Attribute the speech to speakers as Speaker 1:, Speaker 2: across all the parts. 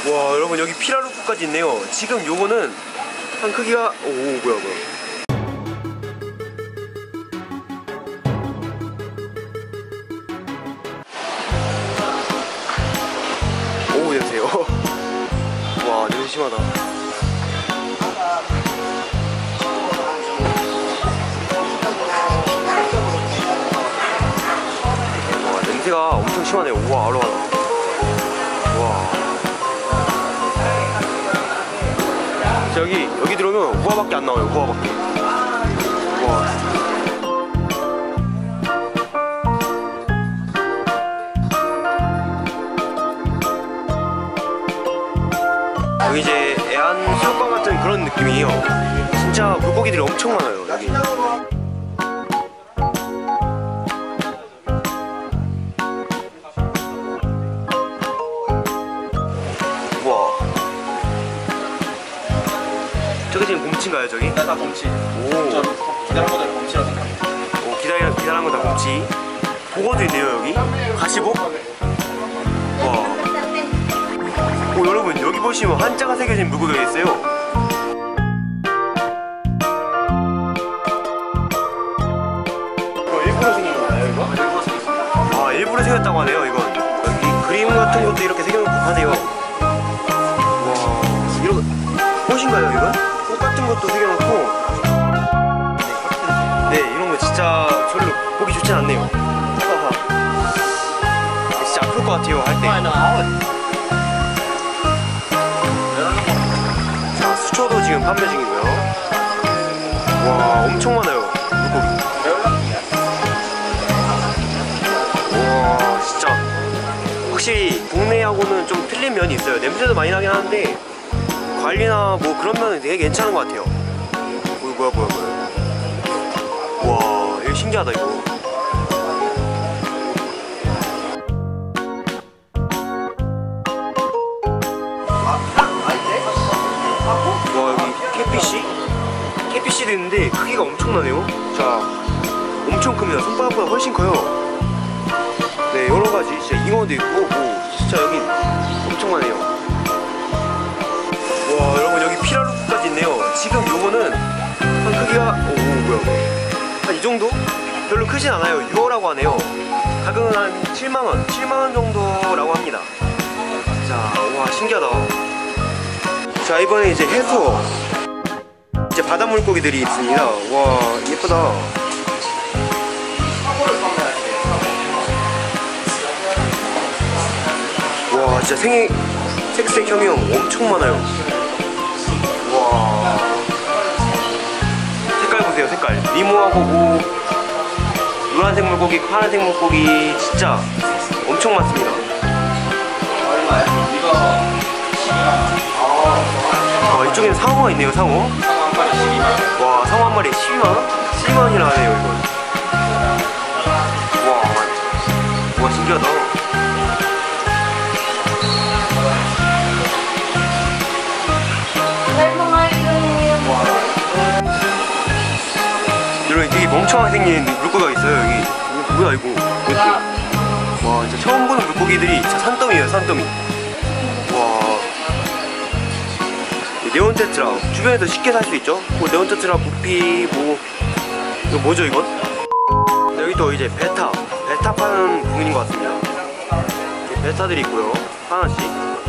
Speaker 1: 와 여러분 여기 피라루프까지 있네요. 지금 요거는 한 크기가 뭐야 오 냄새요. 와 냄새 심하다. 와 냄새가 엄청 심하네요. 우와 알로하다. 와 여기 들어오면 우아밖에 안 나와요. 우아밖에. 와. 여기 이제 애완수족관 같은 그런 느낌이에요. 진짜 물고기들이 엄청 많아요 여기. 우와. 저기 지금 곰치인가요 저기?
Speaker 2: 다 곰치.
Speaker 1: 오.
Speaker 2: 저 기다란 거다 곰치라고 생각합니다.
Speaker 1: 오 기다란 거 다 곰치. 보고도 있네요 여기. 가시복? 와. 오 여러분 여기 보시면 한자가 새겨진 물고기가 있어요. 이거 일부러 생긴 거나요 이거?
Speaker 2: 일부러 생겼습니다.
Speaker 1: 아 일부러 생겼다고 하네요 이건. 여기 그림 같은 것도 이렇게 새겨놓고 하네요. 와 이거 꽃인가요 이건? 꽃 같은 것도 새겨놓고. 네 이런 거 진짜 별로 보기 좋진 않네요. 진짜 아플 것 같아요 할 때. 자 수초도 지금 판매 중이고요. 와 엄청 많아요 물고기. 와 진짜 확실히 국내하고는 좀 틀린 면이 있어요. 냄새도 많이 나긴 하는데 관리나 뭐 그런 면은 되게 괜찮은 것 같아요. 뭐야 와 이거 신기하다 이거. 와 여기 캣피쉬도 있는데 크기가 엄청나네요. 자 엄청 큽니다. 손바닥보다 훨씬 커요. 네 여러가지 진짜 잉어도 있고 뭐 진짜 여기 엄청 많아요. 와 여러분 여기 피라루프까지 있네요. 지금 요거는 한 크기가 뭐야 한 이 정도? 별로 크진 않아요. 6호라고 하네요. 가격은 한 7만원 7만원 정도라고 합니다. 자 와 신기하다. 자 이번에 이제 해수어 이제 바다 물고기들이 있습니다. 와 예쁘다. 와 진짜 색색 형형 엄청 많아요. 와 색깔 보세요 색깔. 니모하고 뭐 노란색 물고기 파란색 물고기 진짜 엄청 많습니다.
Speaker 2: 얼마야? 이거
Speaker 1: 이쪽에는 상어가 있네요. 상어.
Speaker 2: 상어 한 마리 12만 원.
Speaker 1: 와 상어 한 마리에 12만원? 12만원이나 하네요 이건. 와 신기하다. 여러분 되게 멍청하게 생긴 물고기가 있어요 여기. 이거 뭐야 이거. 와 진짜 처음 보는 물고기들이 진짜 산더미예요 산더미. 와 네온테트라 주변에서 쉽게 살 수 있죠. 뭐 네온테트라 부피 뭐 이거 뭐죠 이건? 여기 또 이제 베타 파는 부분인 것 같습니다. 이렇게 베타들이 있고요 하나씩.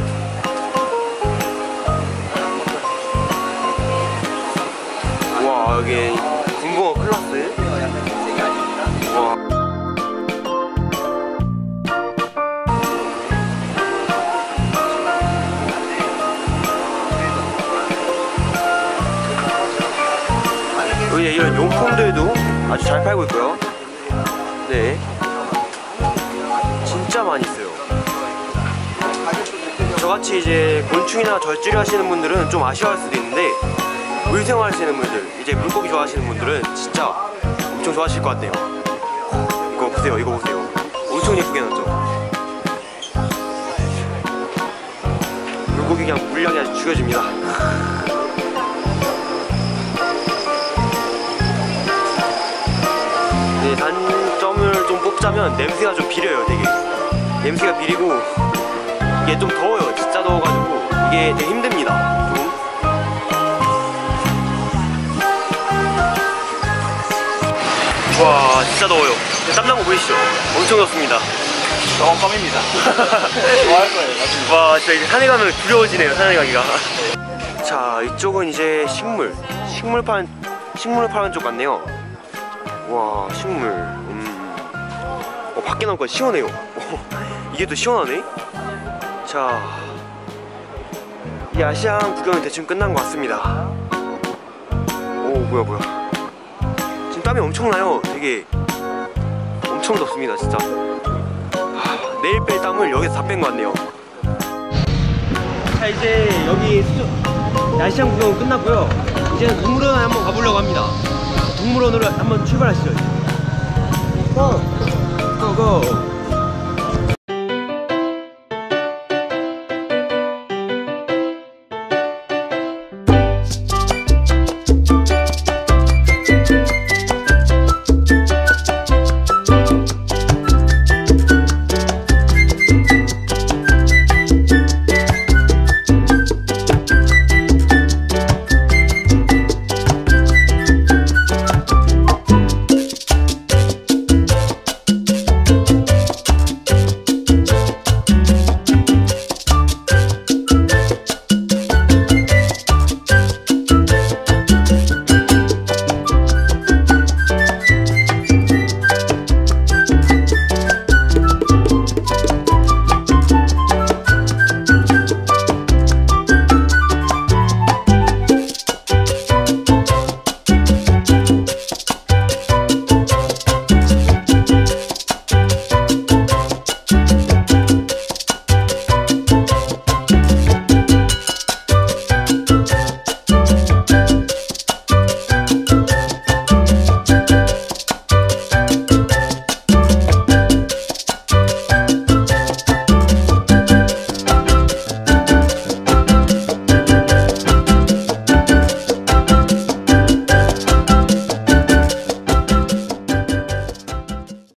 Speaker 1: 와 여기 군붕어 클라스. 와 여기 이런 용품들도 아주 잘 팔고 있고요. 네 진짜 많이 있어요. 저같이 이제 곤충이나 절제를 하시는 분들은 좀 아쉬워할 수도 있는데 물생활 하시는 분들 이제 물고기 좋아하시는 분들은 진짜 엄청 좋아하실 것 같네요. 이거 보세요 이거 보세요. 엄청 예쁘게 해놨죠. 물고기 그냥 물량이 아주 죽여집니다. 네, 단점을 좀 뽑자면 냄새가 좀 비려요 되게. 냄새가 비리고 이게 좀 더워요. 진짜 더워가지고 게 되게 힘듭니다. 좀. 와 진짜 더워요. 땀난 거 보이시죠? 엄청 덥습니다.
Speaker 2: 껌껌입니다. 좋아할 거예요. 나중에.
Speaker 1: 와 진짜 이제 산에 가면 두려워지네요. 산에 가기가. 자 이쪽은 이제 식물 파는 쪽 같네요. 와 식물. 밖에 나오니까 시원해요. 이게 또 시원하네. 자 이 아시안 구경은 대충 끝난 것 같습니다. 오 뭐야 지금 땀이 엄청 나요. 되게 엄청 덥습니다 진짜. 내일 뺄 땀을 여기서 다 뺀 것 같네요. 자 이제 여기 아시안 구경은 끝났고요. 이제는 동물원에 한번 가보려고 합니다. 동물원으로 한번 출발하시죠. 고고.